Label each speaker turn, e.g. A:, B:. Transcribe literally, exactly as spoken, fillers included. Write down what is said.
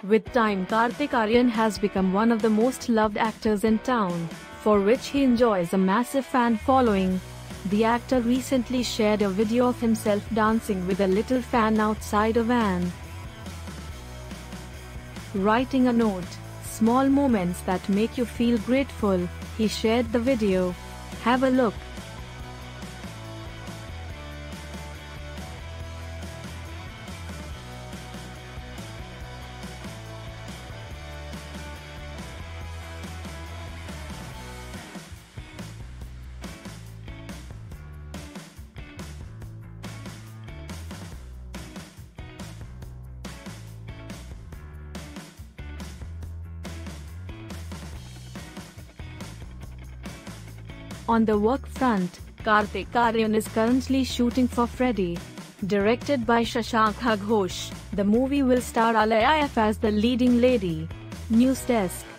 A: With time, Kartik Aaryan has become one of the most loved actors in town, for which he enjoys a massive fan following. The actor recently shared a video of himself dancing with a little fan outside a van, writing a note, "Small moments that make you feel grateful." He shared the video. Have a look. On the work front, Kartik Aaryan is currently shooting for Freddy. Directed by Shashank Ghosh, the movie will star Alia as the leading lady. News Desk.